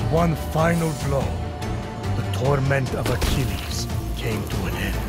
one final blow, the torment of Achilles came to an end.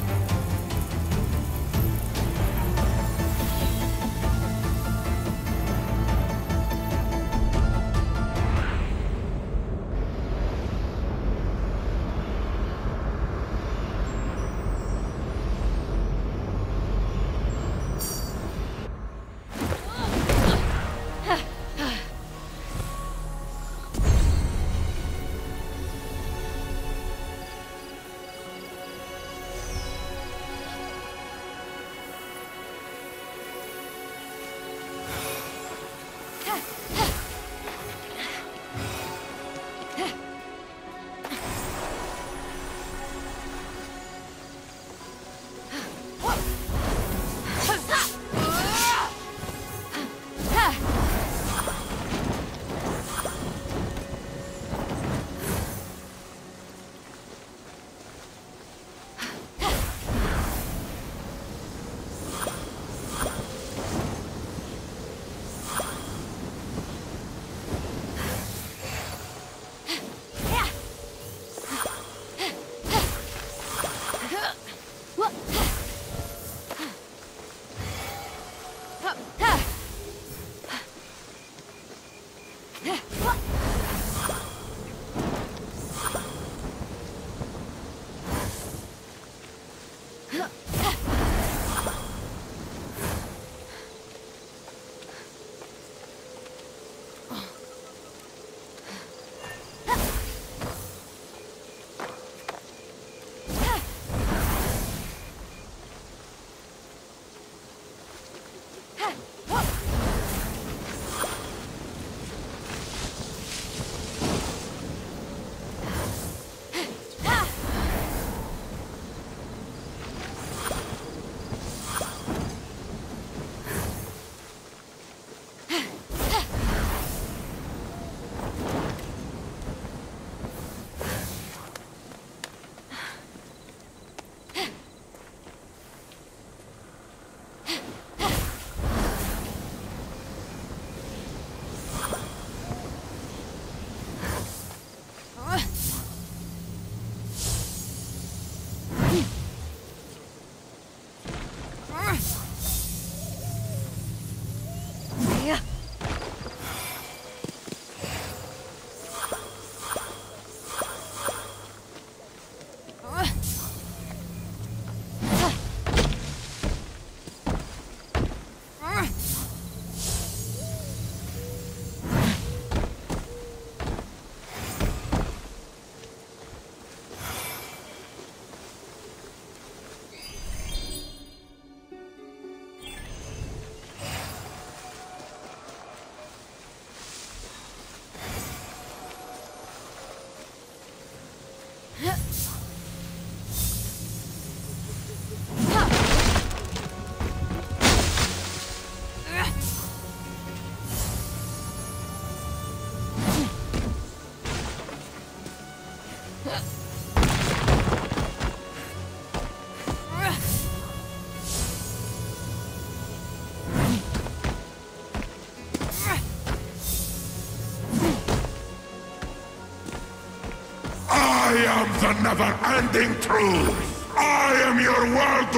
I am the never-ending truth! I am your world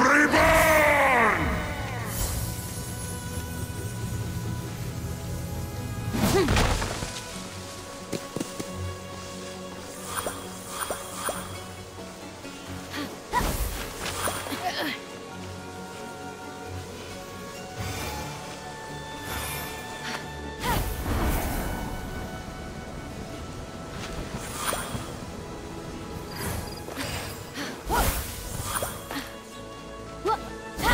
reborn! Ha!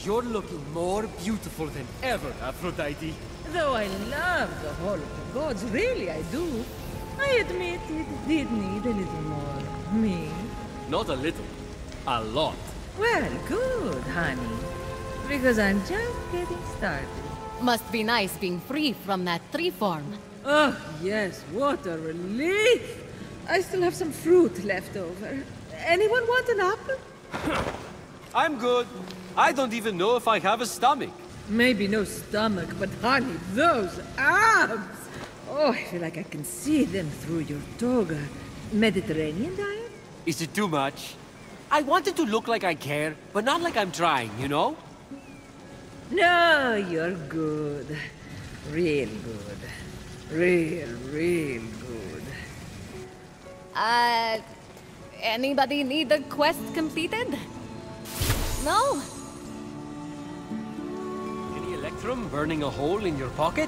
You're looking more beautiful than ever, Aphrodite. Though I love the Hall of the Gods, really I do. I admit it did need a little more me. Not a little, a lot. Well, good, honey. Because I'm just getting started. Must be nice being free from that tree form. Oh, yes, what a relief! I still have some fruit left over. Anyone want an apple? I'm good. I don't even know if I have a stomach. Maybe no stomach, but honey, those abs! Oh, I feel like I can see them through your toga. Mediterranean diet? Is it too much? I wanted to look like I care, but not like I'm trying, you know? No, you're good. Real good. Real good. Anybody need the quest completed? No? Any electrum burning a hole in your pocket?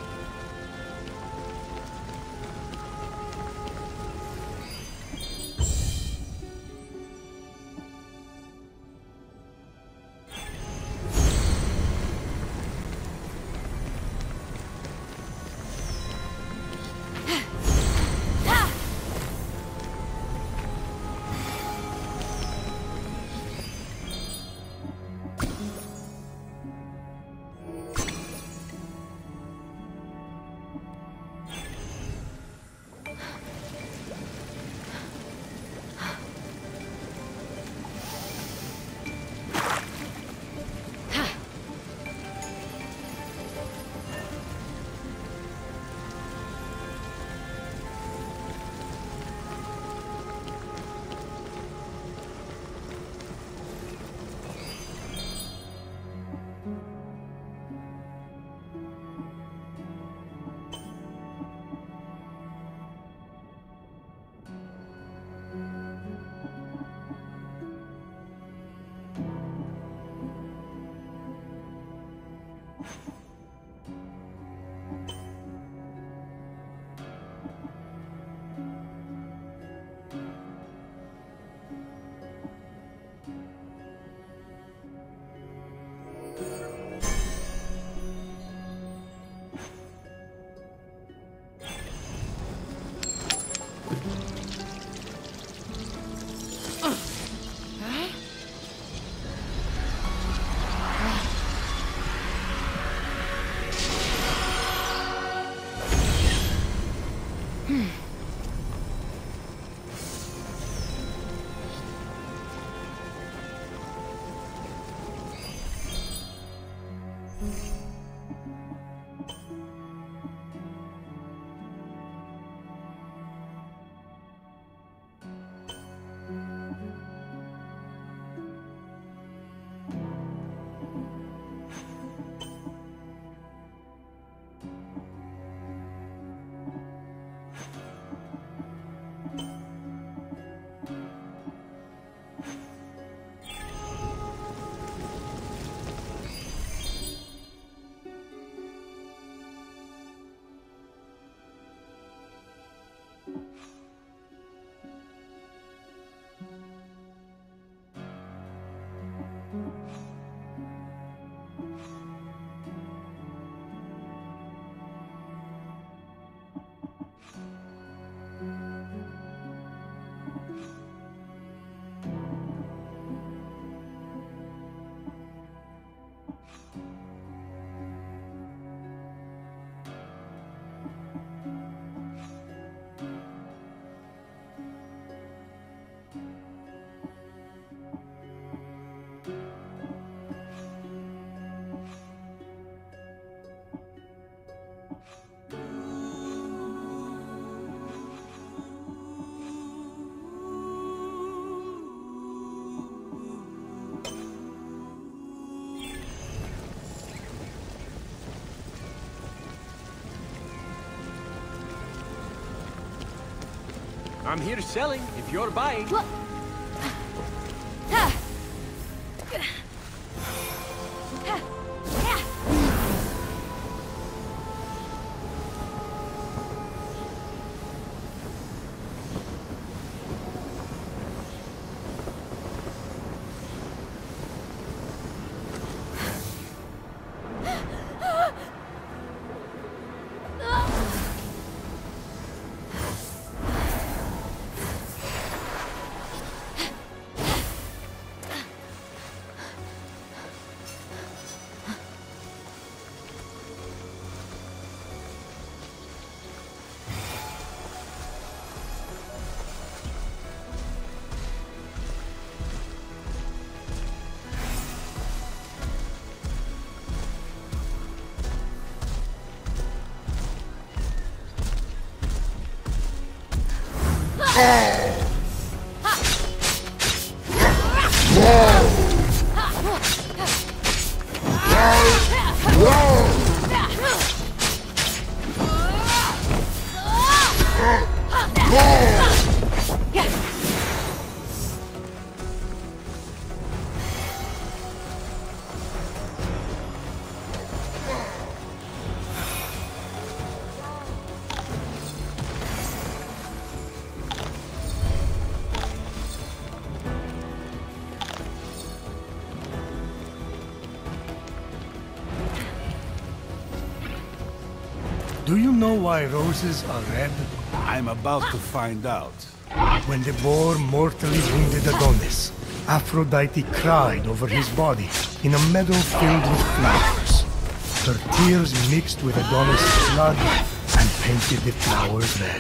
I'm here selling, if you're buying. What? Do you know why roses are red? I'm about to find out. When the boar mortally wounded Adonis, Aphrodite cried over his body in a meadow filled with flowers. Her tears mixed with Adonis' blood and painted the flowers red.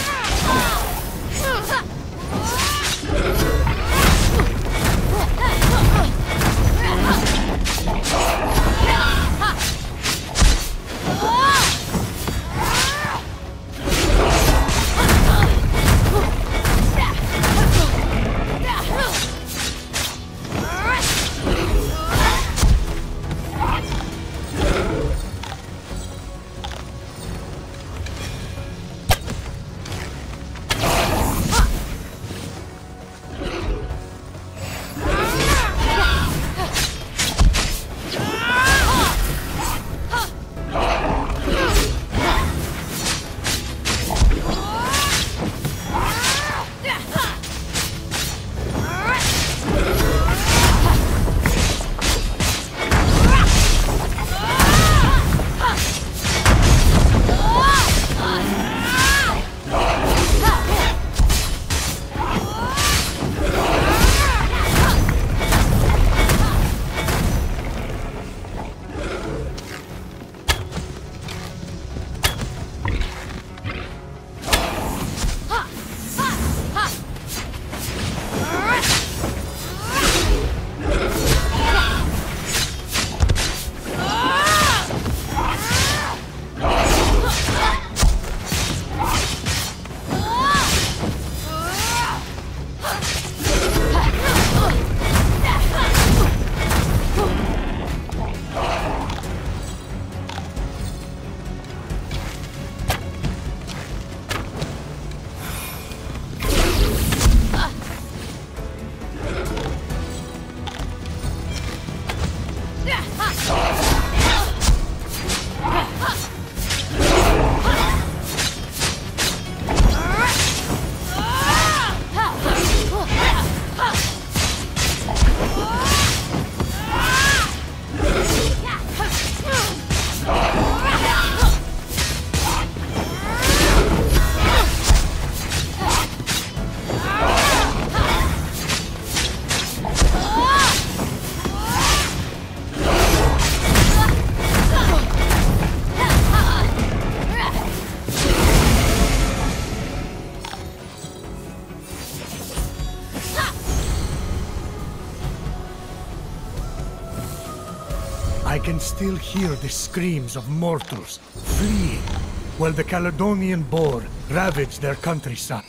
I can still hear the screams of mortals fleeing while the Caledonian boar ravaged their countryside.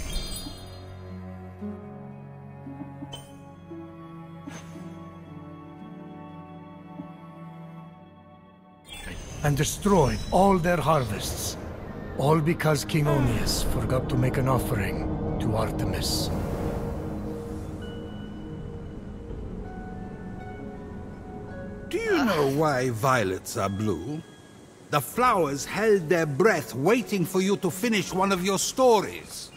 And destroyed all their harvests. All because King Onius forgot to make an offering to Artemis. Do you know why violets are blue? The flowers held their breath waiting for you to finish one of your stories.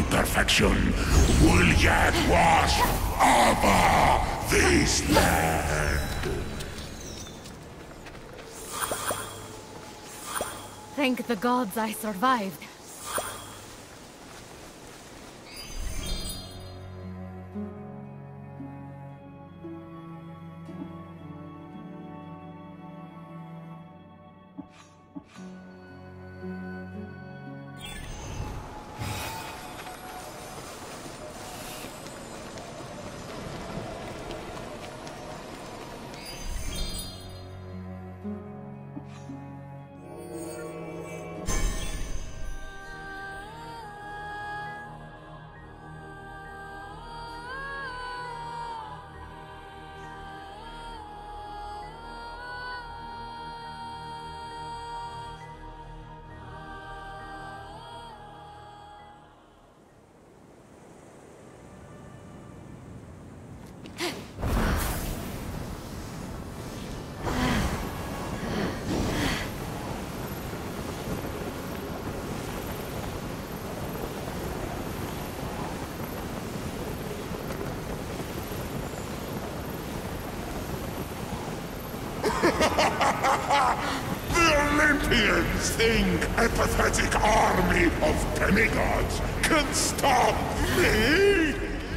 imperfection will yet wash over this land. Thank the gods I survived. The Olympians think a pathetic army of demigods can stop me?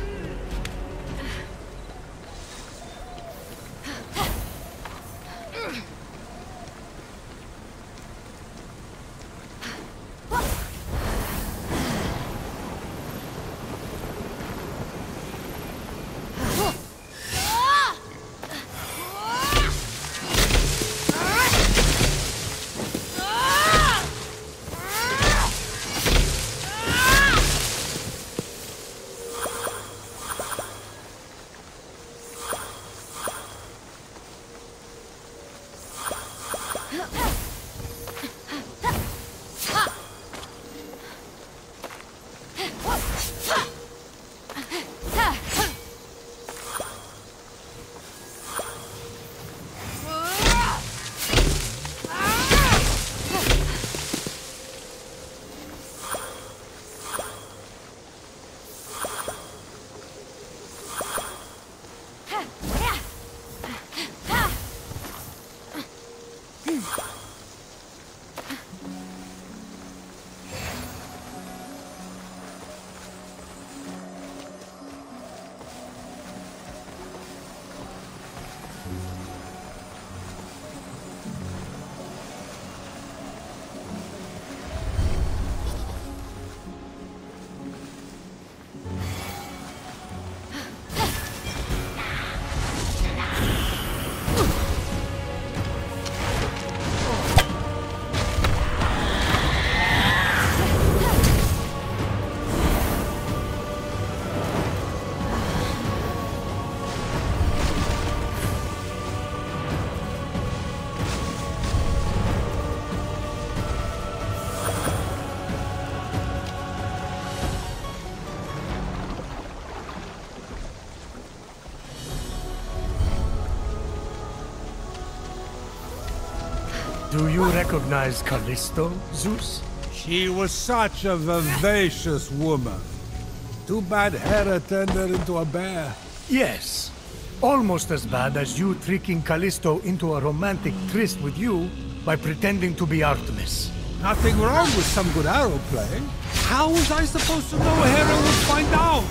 Do you recognize Callisto, Zeus? She was such a vivacious woman. Too bad Hera turned her into a bear. Yes. Almost as bad as you tricking Callisto into a romantic tryst with you by pretending to be Artemis. Nothing wrong with some good arrow play. How was I supposed to know Hera would find out?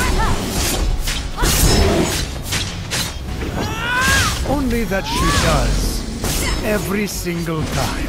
Only that she does. Every single time.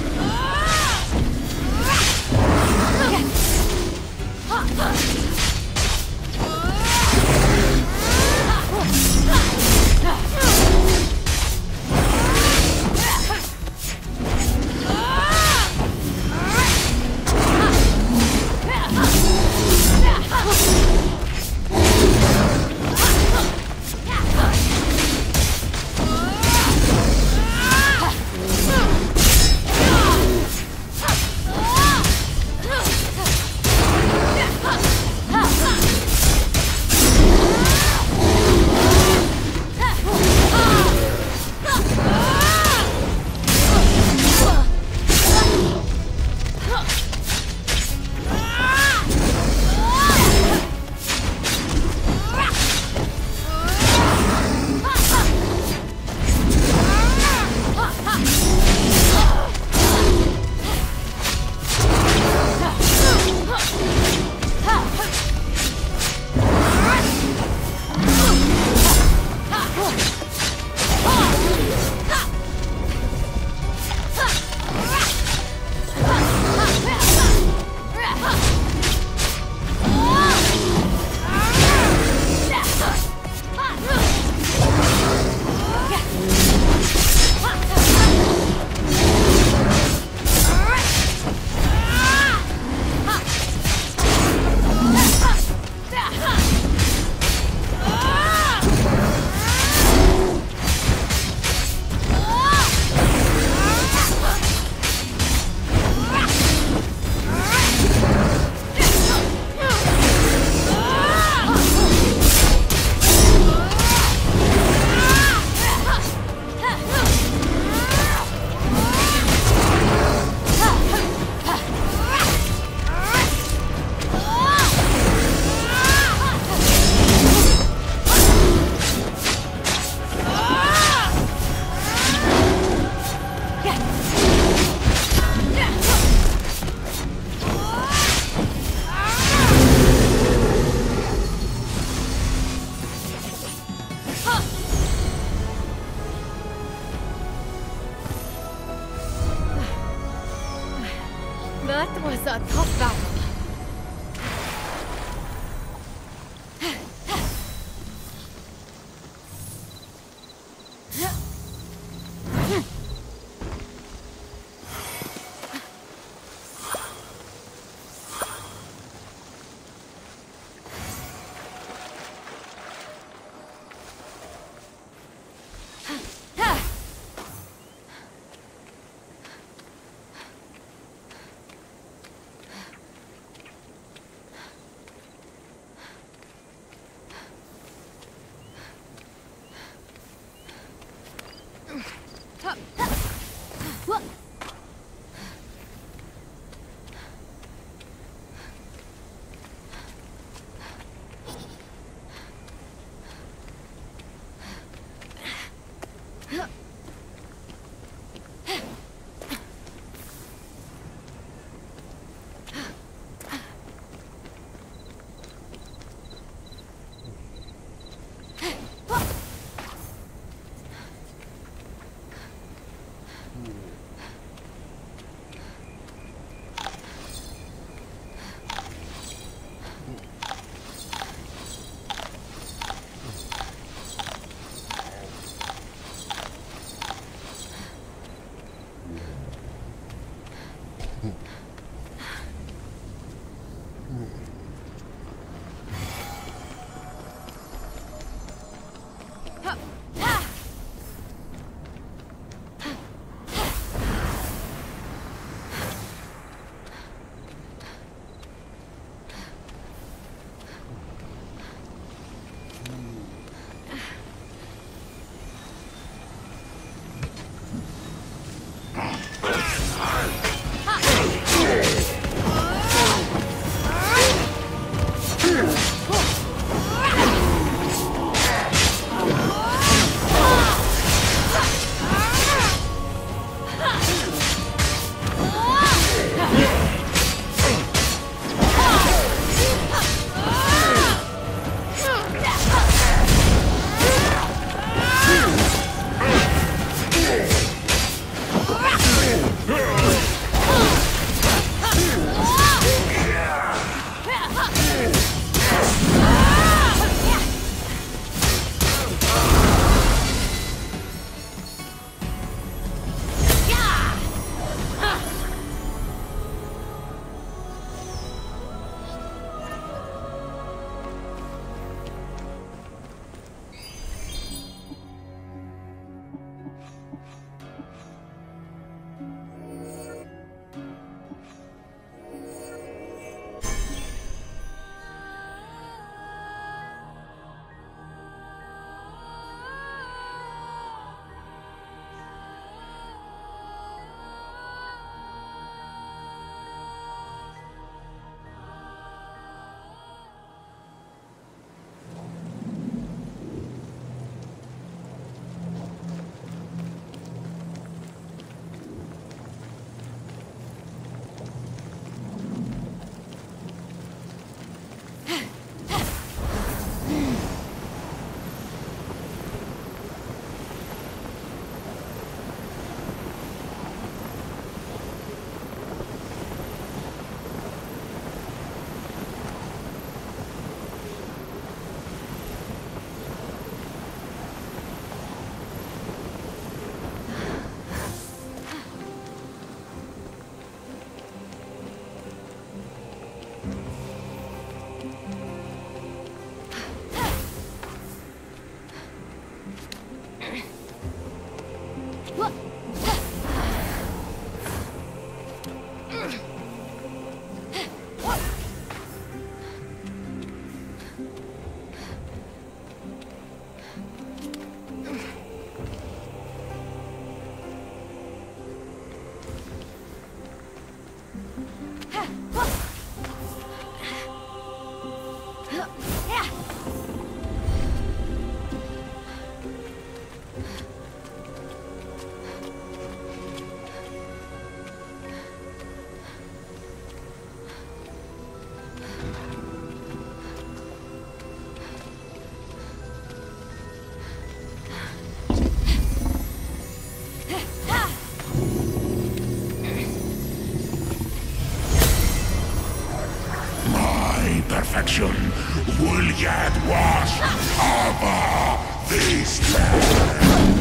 Perfection will yet wash over this land.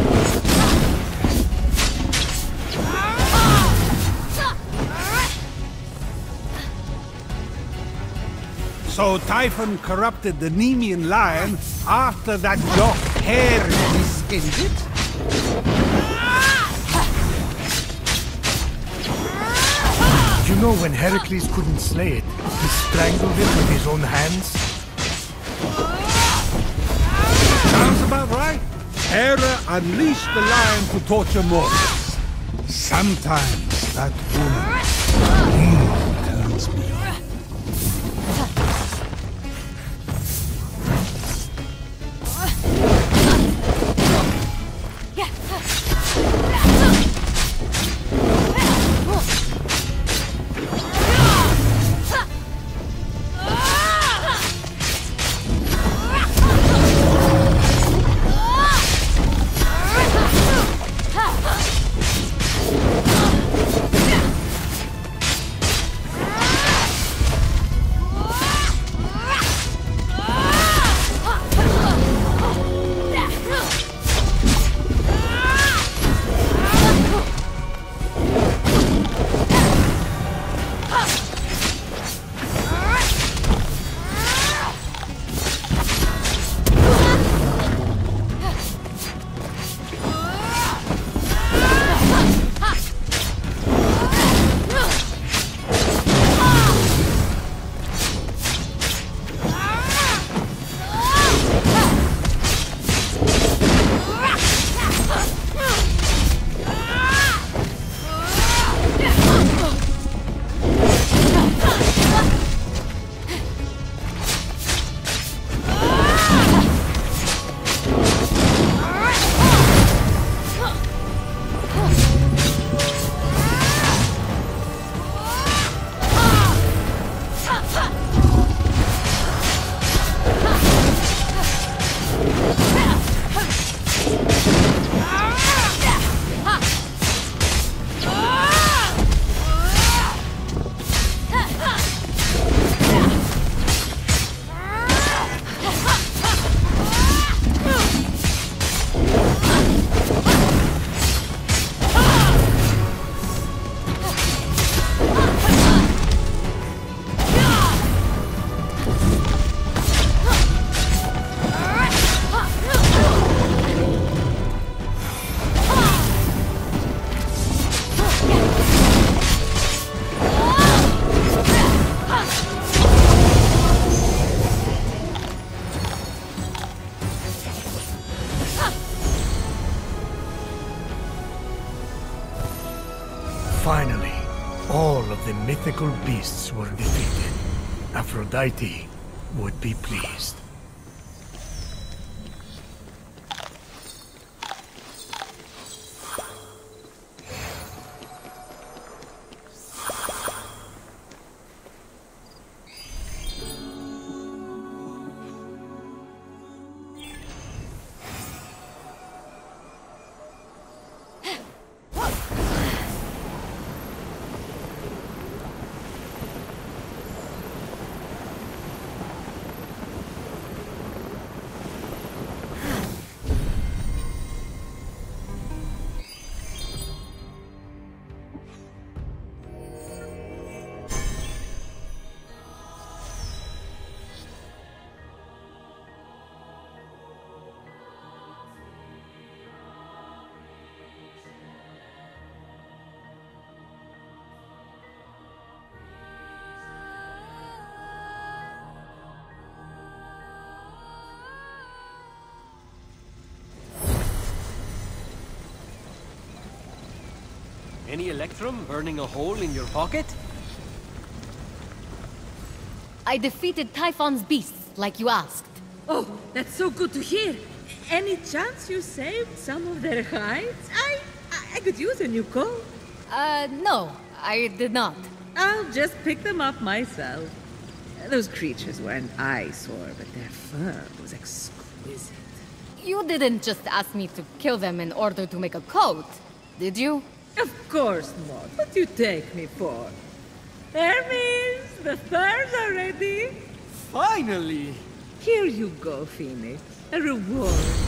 So Typhon corrupted the Nemean lion after that dock hare skinned it? You know when Heracles couldn't slay it, he strangled it with his own hands? Sounds about right. Hera unleashed the lion to torture mortals. Sometimes that woman turns me on. Finally, all of the mythical beasts were defeated. Aphrodite would be pleased. Any electrum burning a hole in your pocket? I defeated Typhon's beasts, like you asked. Oh, that's so good to hear. Any chance you saved some of their hides? I could use a new coat. No, I did not. I'll just pick them up myself. Those creatures were an eyesore, but their fur was exquisite. You didn't just ask me to kill them in order to make a coat, did you? Of course not. What do you take me for? Hermes, the furs are ready. Finally! Here you go, Phoenix. A reward.